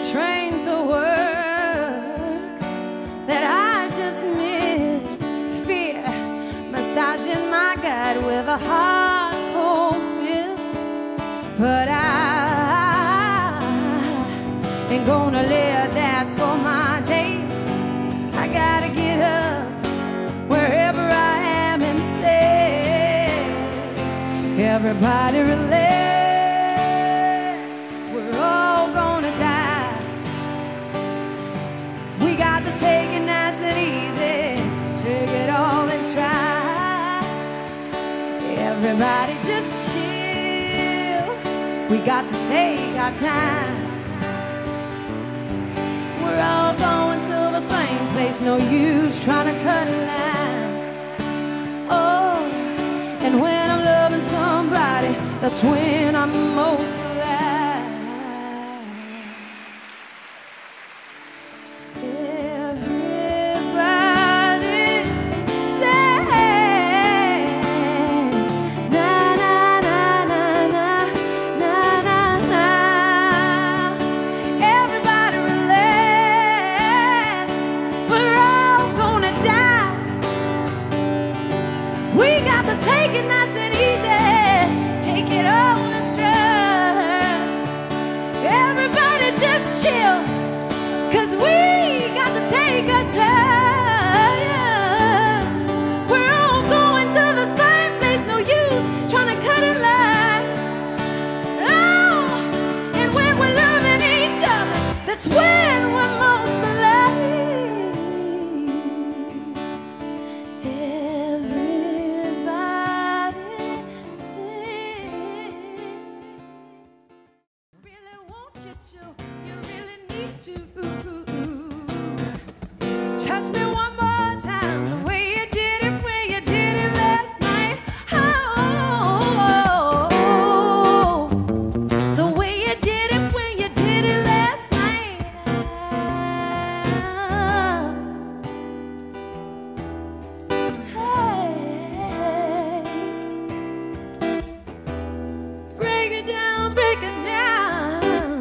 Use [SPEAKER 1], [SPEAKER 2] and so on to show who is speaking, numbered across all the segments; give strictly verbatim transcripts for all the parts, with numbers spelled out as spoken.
[SPEAKER 1] train to work that I just missed. Fear massaging my gut with a hard, cold fist. But I ain't gonna let that spoil my day. I gotta get up wherever I am and stay. Everybody relax, we're all gonna die. We got to take it nice and easy, take it all and try. Everybody just chill, we got to take our time. We're all going to the same place, no use trying to cut a line. Oh, and when I'm loving somebody, that's when I'm most alive. Everybody say na na na na na na na na. Everybody relax, we're all gonna die. We got to take it nice and easy, take it all and stride. Everybody just chill, cause we got to take our time. We're all going to the same place, no use trying to cut a line. Oh, and when we're loving each other, that's when we're most alive. Everybody sing. Really want you to, you really need to. Touch me one more time, the way you did it when you did it last night. Oh, the way you did it when you did it last night. Hey, break it down, break it down.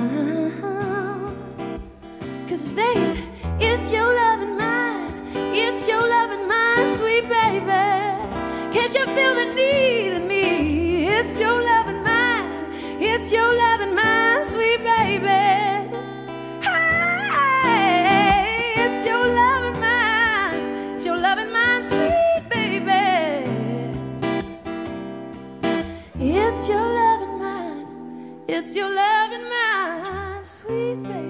[SPEAKER 1] Cause baby, it's your loving mind, it's your loving mind, sweet baby. Can't you feel the need in me? It's your loving mind, it's your loving mind, sweet baby. Hey, it's your loving mind, it's your loving mind, sweet baby. It's your loving mind, it's your loving mind, sweet baby.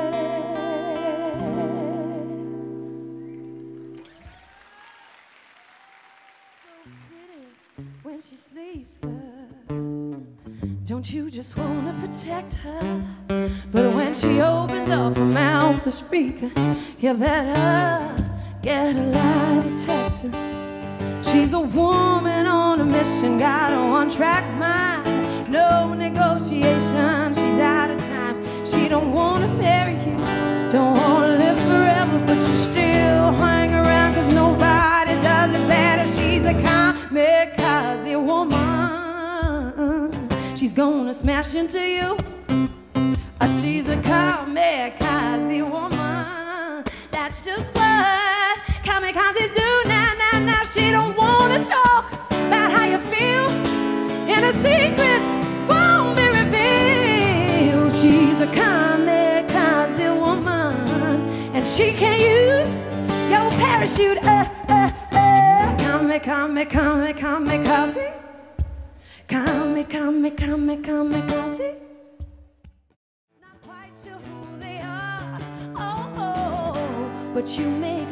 [SPEAKER 1] When she sleeps, uh, don't you just wanna protect her? But when she opens up her mouth to speak, you better get a lie detector. She's a woman on a mission, got a one-track mind, no negotiation, she's out of time. She don't wanna marry you, don't wanna live forever, but you still hang around, cause nobody does it better. She's a kamikaze woman, she's gonna smash into you. Uh, she's a kamikaze woman, that's just what kamikazes do. Now, now, now, she don't wanna talk about how you feel, and her secrets won't be revealed. She's a kamikaze woman, and she can't use your parachute. Uh, uh, uh. Kame, kame, kame, kamikaze. Kame, kame, kame, kamikaze. Not quite sure who they are, oh, oh, but you may